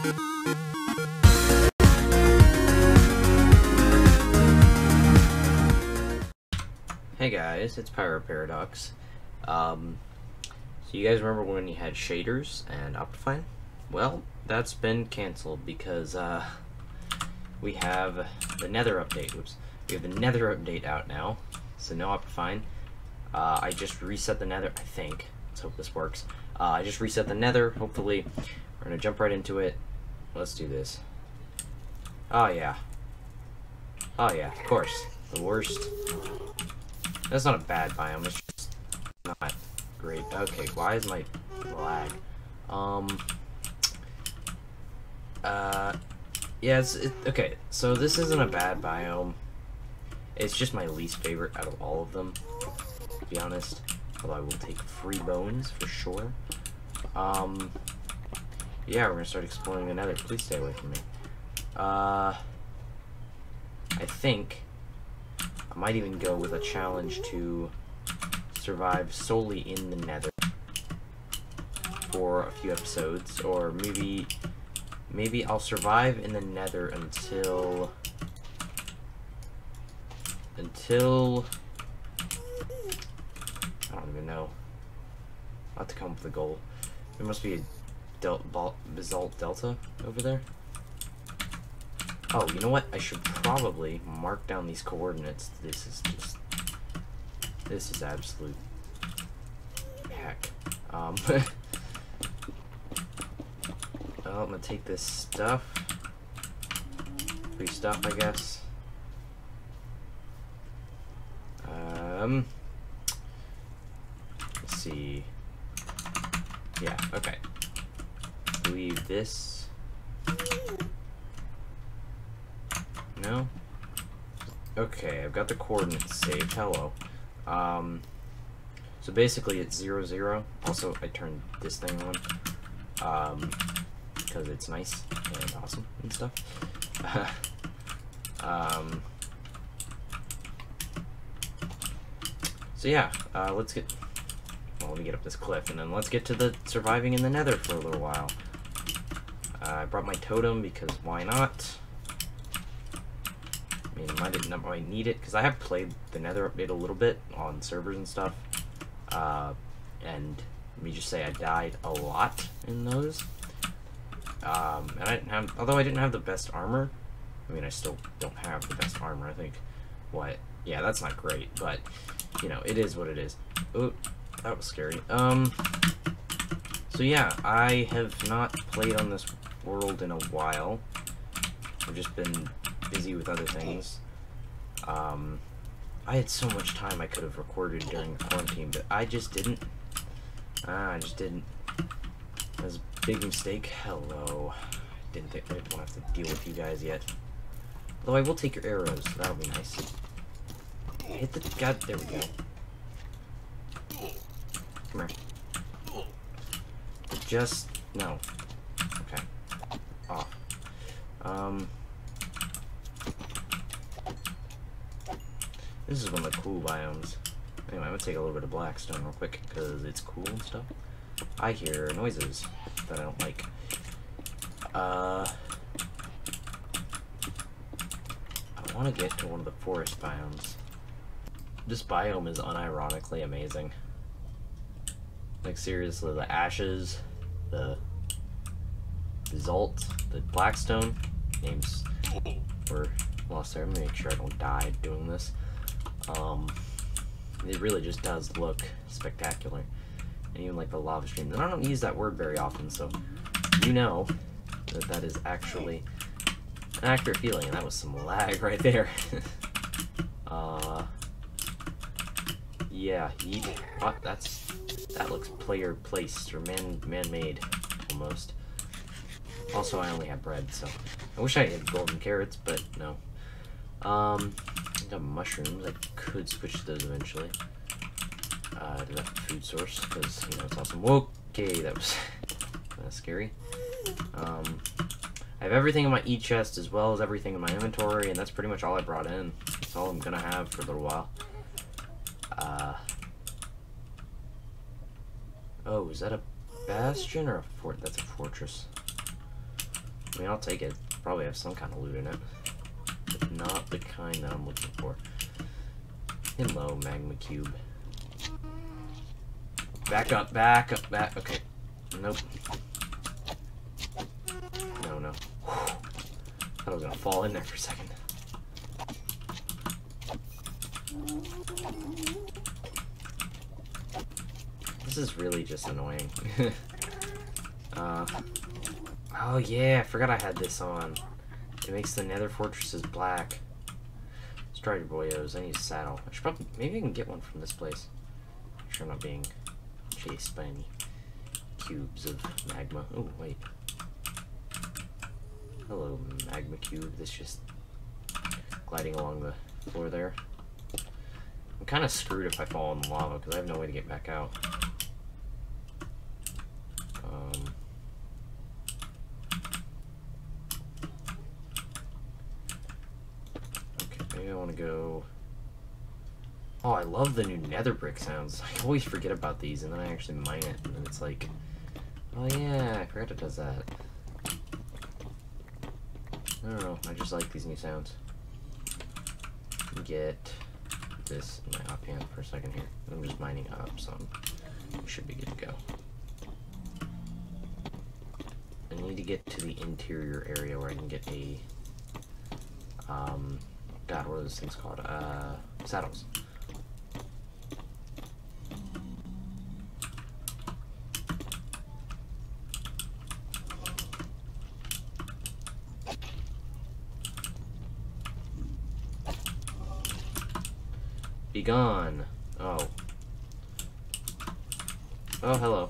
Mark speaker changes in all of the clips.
Speaker 1: Hey guys, it's Pyro Paradox. So you guys remember when you had shaders and Optifine? Well, that's been canceled because we have the Nether update. Oops. We have the Nether update out now, so no Optifine. I just reset the Nether, I think. Let's hope this works. I just reset the Nether. Hopefully, we're gonna jump right into it. Let's do this. Oh yeah. Oh yeah, of course. The worst. That's not a bad biome, it's just not great. Okay, why is my lag? Yeah, okay, so this isn't a bad biome. It's just my least favorite out of all of them, to be honest. Although I will take free bones for sure. Yeah, we're gonna start exploring the Nether. Please stay away from me. I think I might even go with a challenge to survive solely in the Nether for a few episodes, or maybe I'll survive in the Nether until I don't even know. I'll have to come up with a goal. There must be a basalt delta over there. Oh, you know what? I should probably mark down these coordinates. This is absolute heck. Well, I'm gonna take this stuff. Free stuff, I guess. Let's see. Yeah, okay. Leave this. No? Okay, I've got the coordinates saved. Hello. So basically it's 0, 0. Also, I turned this thing on, because it's nice and awesome and stuff. So yeah, let's get, well, let me get up this cliff, and then let's get to the surviving in the Nether for a little while. I brought my totem because why not? I mean, I might need it, because I have played the Nether update a little bit on servers and stuff, and let me just say I died a lot in those, and I didn't have, although I didn't have the best armor, I mean, I still don't have the best armor, I think. What? Yeah, that's not great, but, you know, it is what it is. Ooh, that was scary. So yeah, I have not played on this world in a while. I've just been busy with other things. I had so much time I could have recorded during quarantine, but I just didn't. I just didn't. That was a big mistake. Hello. I didn't want to have to deal with you guys yet. Though I will take your arrows. That'll be nice. Hit the god. There we go. Come here. Just no. Okay. Off. This is one of the cool biomes. Anyway, I'm gonna take a little bit of blackstone real quick because it's cool and stuff. I hear noises that I don't like. I want to get to one of the forest biomes. This biome is unironically amazing. Like seriously, the ashes, the basalt, the blackstone, names were lost there. I'm gonna make sure I don't die doing this. It really just does look spectacular. And even like the lava streams. And I don't use that word very often, so you know that that is actually an accurate feeling, and that was some lag right there. Yeah, what? That looks player placed or man-made almost. Also, I only have bread, so I wish I had golden carrots, but no. I got mushrooms. I could switch to those eventually. To that food source because you know it's awesome. Okay, that was kind of scary. I have everything in my e-chest as well as everything in my inventory, and that's pretty much all I brought in. That's all I'm gonna have for a little while. Oh, is that a bastion or a fort? That's a fortress. mean, I'll take it. Probably have some kind of loot in it. But not the kind that I'm looking for. Hello, magma cube. Back up, back up, back. Okay. Nope. No, no. Thought I was gonna fall in there for a second. This is really just annoying. Oh yeah, I forgot I had this on. It makes the nether fortresses black. Strider boyos, I need a saddle. I should probably, maybe I can get one from this place. Make sure I'm not being chased by any cubes of magma. Oh, wait. Hello, magma cube. This just gliding along the floor there. I'm kind of screwed if I fall in the lava because I have no way to get back out. Okay, maybe I want to go... Oh, I love the new nether brick sounds. I always forget about these, and then I actually mine it, and then it's like... Oh yeah, I forgot it does that. I don't know, I just like these new sounds. Get this in my offhand for a second here. I'm just mining up some. Should be good to go. I need to get to the interior area where I can get a God, what are those things called? Saddles. Be gone. Oh. Oh, hello.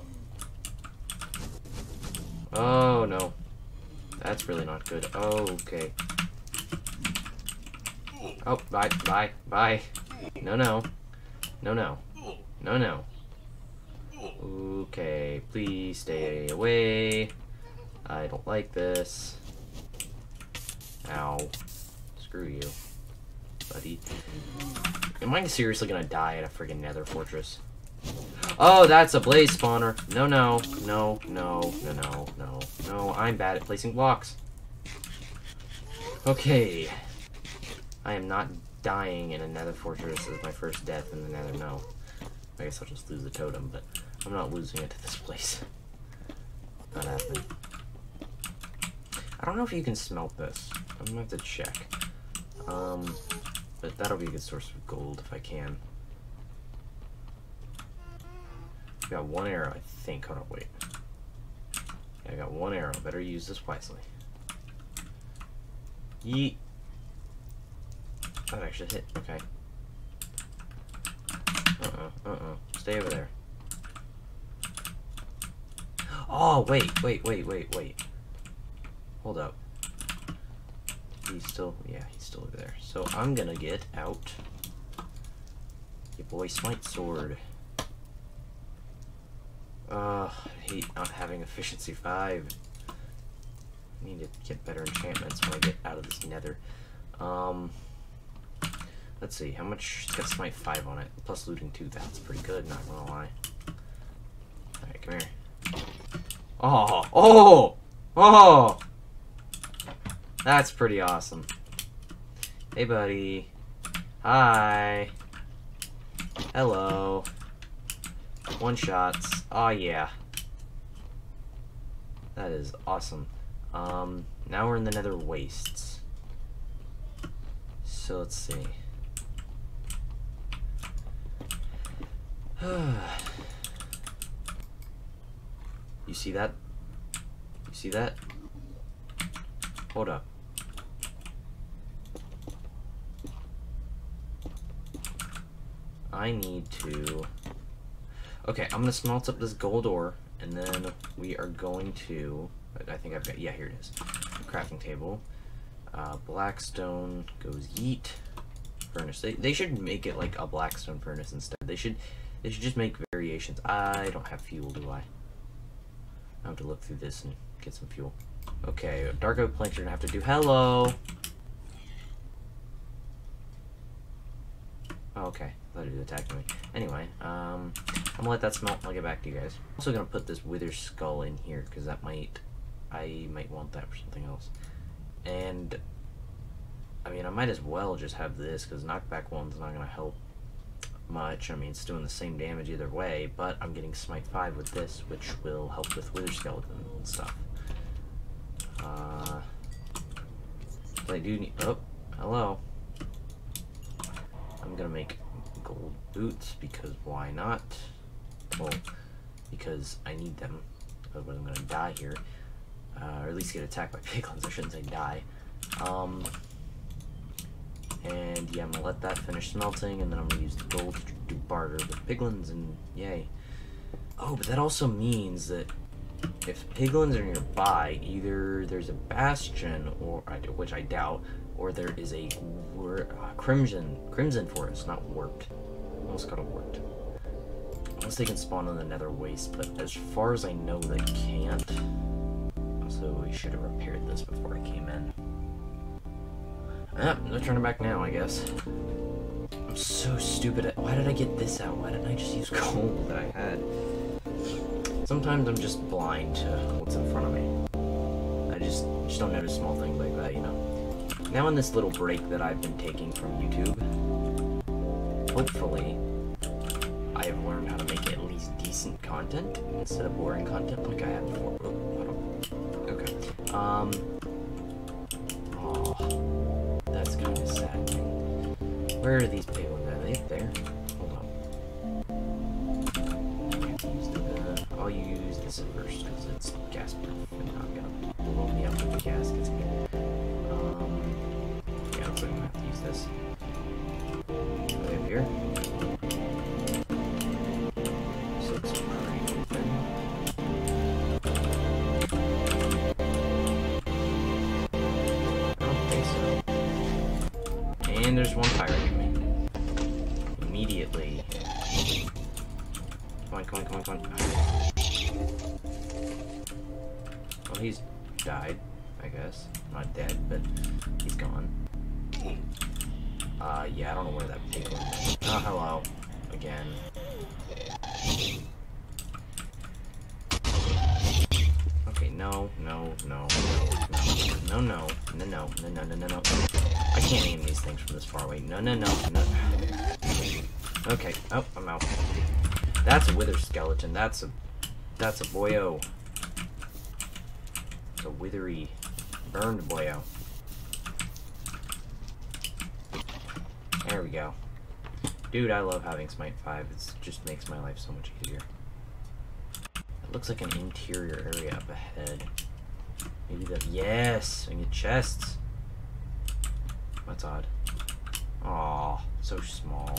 Speaker 1: Oh, no. That's really not good. Oh, okay. Oh, bye, bye, bye. No, no. No, no. No, no. Okay, please stay away. I don't like this. Ow. Screw you, buddy. Am I seriously gonna die at a friggin' nether fortress? Oh, that's a blaze spawner. No, no, no, no, no, no, no, no. I'm bad at placing blocks. Okay. I am not dying in a nether fortress as my first death in the nether, no. I guess I'll just lose the totem, but I'm not losing it to this place. Not happening. I don't know if you can smelt this. I'm gonna have to check. But that'll be a good source of gold if I can. I got one arrow, I think. Hold on, wait. Yeah, I got one arrow. Better use this wisely. Yeet. That actually hit. Okay. Stay over there. Oh, wait. Hold up. He's still, yeah, he's still over there. So I'm gonna get out your boy Smite Sword. I hate not having efficiency 5. I need to get better enchantments when I get out of this nether. Let's see, how much? It's got Smite 5 on it, plus looting 2. That's pretty good, not gonna lie. Alright, come here. Oh! Oh! Oh! That's pretty awesome. Hey, buddy. Hi. Hello. One shots. Oh, yeah. That is awesome. Now we're in the nether wastes. So let's see. You see that? You see that? Hold up. I need to... Okay, I'm gonna smelt up this gold ore, and then we are going to... I think I've got... Yeah, here it is. Crafting table. Blackstone goes yeet. Furnace. They should make it like a blackstone furnace instead. They should just make variations. I don't have fuel, do I? I have to look through this and get some fuel. Okay, dark oak planks you're gonna have to do. Hello! Oh, okay. I thought he was attacking me. Anyway, I'm gonna let that smelt and I'll get back to you guys. I'm also gonna put this wither skull in here because that might I might want that for something else. And I mean, I might as well just have this, because knockback 1's not going to help much. I mean, it's doing the same damage either way, but I'm getting Smite 5 with this, which will help with Wither Skeleton and stuff. But I do need... Oh, hello. I'm going to make gold boots, because why not? Well, because I need them. Otherwise I'm going to die here. Or at least get attacked by piglins. I shouldn't say die. And yeah, I'm gonna let that finish smelting, and then I'm gonna use the gold to do barter with piglins, and yay. Oh, but that also means that if piglins are nearby, either there's a bastion, or which I doubt, or there is a crimson forest, not warped. Almost got it warped. Unless they can spawn on the nether waste, but as far as I know, they can't. So we should have repaired this before I came in. No turning back now, I guess. I'm so stupid at... Why did I get this out? Why didn't I just use gold that I had? Sometimes I'm just blind to what's in front of me. I just don't notice small things like that, you know. Now in this little break that I've been taking from YouTube, hopefully I have learned how to make at least decent content instead of boring content like I had before. Oh, okay. That's kind of sad. Where are these piglins? Are they up there? Hold on. I'll use this at first because it's gas proof and not gonna blow me up with the gaskets again. Yeah, looks like I'm gonna have to use this. Right up here. This looks pretty open. And there's one pirate in me. Immediately. Come on, come on, come on, come on. Well, he's died, I guess. Not dead, but he's gone. Yeah, I don't know where that pig went. Oh, hello. Again. Okay, no. I can't aim these things from this far away. No. Okay. Oh, I'm out. That's a wither skeleton. That's a boyo. It's a withery, burned boyo. There we go. Dude, I love having Smite 5. It just makes my life so much easier. It looks like an interior area up ahead. Maybe the... Yes! I get chests. That's odd. Aw, so small.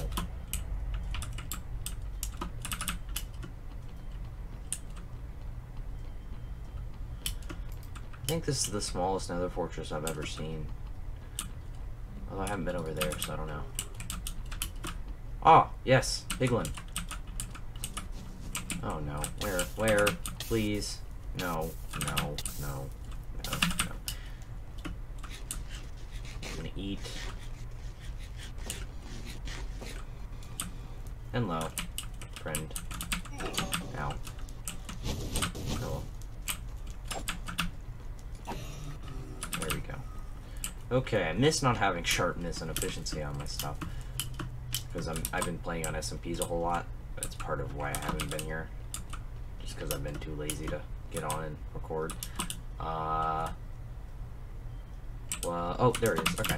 Speaker 1: I think this is the smallest nether fortress I've ever seen. Although I haven't been over there, so I don't know. Ah, yes, piglin. Oh no, where? Please. No. I'm gonna eat. Hello, friend. Ow. Hello. There we go. Okay, I miss not having sharpness and efficiency on my stuff. Because I've been playing on SMPs a whole lot. That's part of why I haven't been here. Just because I've been too lazy to get on and record. Well, oh, there it is. Okay.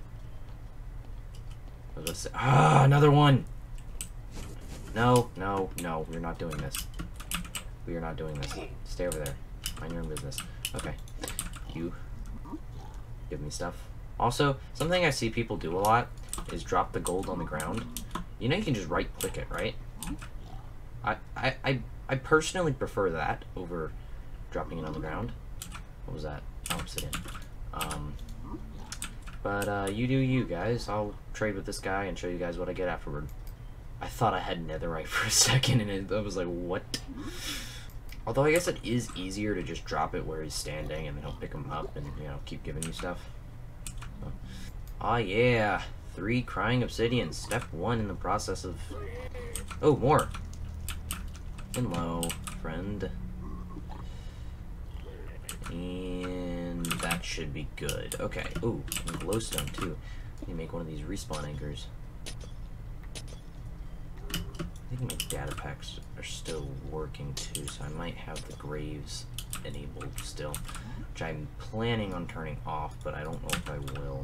Speaker 1: I was gonna say, another one! No, we're not doing this. We are not doing this. Stay over there. Mind your own business. Okay. You give me stuff. Also, something I see people do a lot is drop the gold on the ground. You know you can just right-click it, right? I personally prefer that over dropping it on the ground. What was that? Oh, obsidian. But you do you, guys. I'll trade with this guy and show you guys what I get afterward. I thought I had netherite for a second, and I was like, what? Although I guess it is easier to just drop it where he's standing, and then he'll pick him up and, you know, keep giving you stuff. Oh yeah, 3 crying obsidian. Step 1 in the process of... Oh, more. Hello, friend. And that should be good. Okay. Ooh, and glowstone too. Let me make one of these respawn anchors. I think my data packs are still working too, so I might have the graves enabled still, which I'm planning on turning off, but I don't know if I will.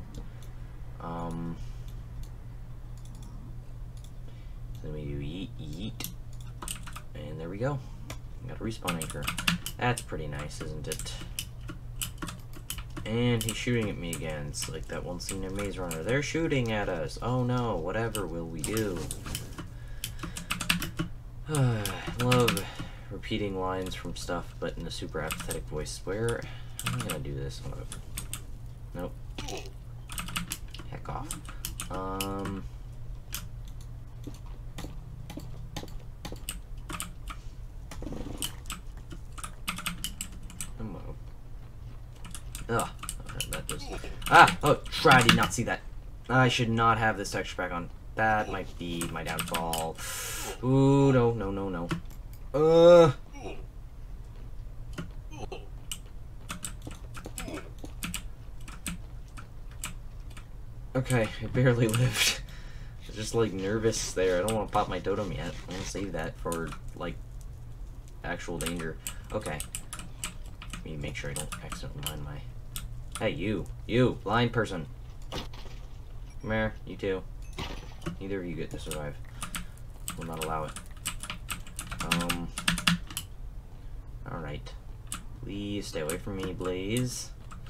Speaker 1: Then we do yeet, yeet, and there we go. Got a respawn anchor. That's pretty nice, isn't it? And he's shooting at me again. It's like that one scene in Maze Runner. They're shooting at us. Oh no, whatever will we do? I love repeating lines from stuff, but in a super apathetic voice. Where am I gonna do this? Nope. Heck off. Ugh. That does. Ah! Oh, I did not see that. I should not have this texture pack on. That might be my downfall. Ooh, no, no, no, no. Okay, I barely lived. I was just, like, nervous there. I don't want to pop my totem yet. I want to save that for, like, actual danger. Okay. Let me make sure I don't accidentally mine my... Hey, you, blind person. Come here, you too. Neither of you get to survive. Will not allow it. Alright. Please stay away from me, Blaze.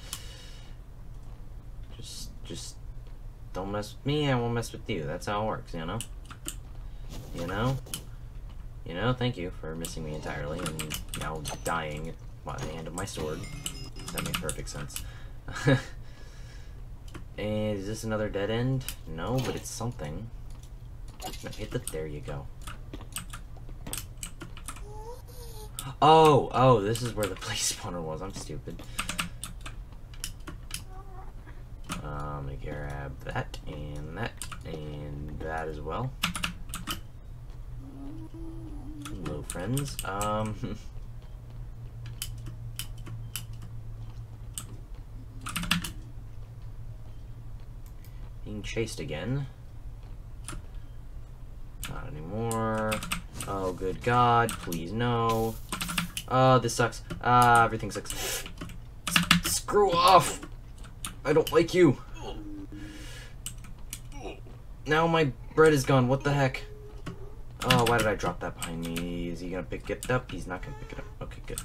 Speaker 1: Just don't mess with me, I won't mess with you. That's how it works, you know? You know? You know, thank you for missing me entirely and now dying by the hand of my sword. That makes perfect sense. And is this another dead end? No, but it's something. No, hit the... There you go. Oh, this is where the place spawner was. I'm stupid. I'm gonna grab that and that as well. Hello, friends. Being chased again. Not anymore. Oh, good God. Please, no. Oh, this sucks. Everything sucks. Screw off! I don't like you. Now my bread is gone. What the heck? Oh, why did I drop that behind me? Is he gonna pick it up? He's not gonna pick it up. Okay, good.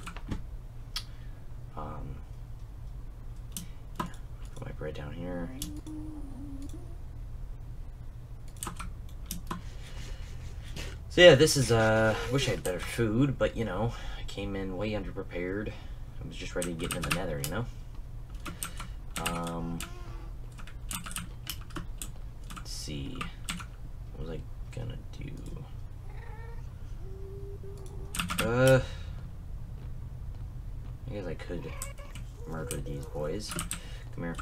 Speaker 1: Put my bread down here. So yeah, this is, wish I had better food, but, you know, I came in way underprepared. I was just ready to get into the nether, you know? Let's see. What was I gonna do? I guess I could murder these boys. Come here.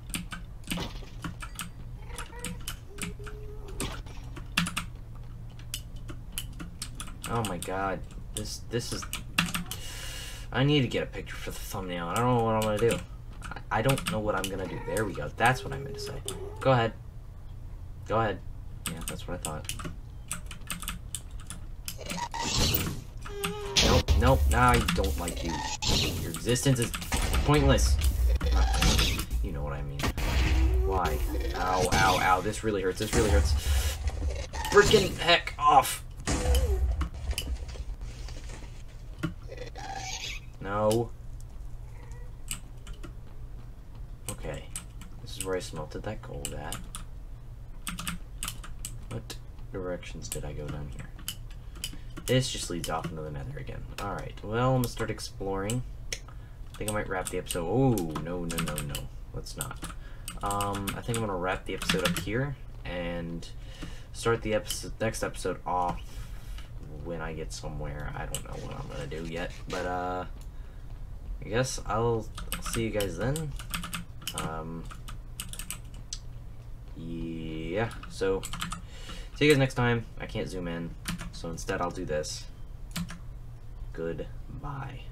Speaker 1: Oh my God, this is... I need to get a picture for the thumbnail. I don't know what I'm gonna do. I don't know what I'm gonna do. There we go. That's what I meant to say. Go ahead. Go ahead. Yeah, that's what I thought. Nope, nope. Nah, I don't like you. Your existence is pointless. You know what I mean. Why? Ow, ow, ow. This really hurts. This really hurts. Freaking heck off. No. Okay. This is where I smelted that gold at. What directions did I go down here? This just leads off into the nether again. Alright, well, I'm gonna start exploring. I think I might wrap the episode. Oh, no, no, no, no. Let's not. I think I'm gonna wrap the episode up here and start the next episode off when I get somewhere. I don't know what I'm gonna do yet, but I guess I'll see you guys then. Yeah, so see you guys next time. I can't zoom in, so instead I'll do this. Goodbye.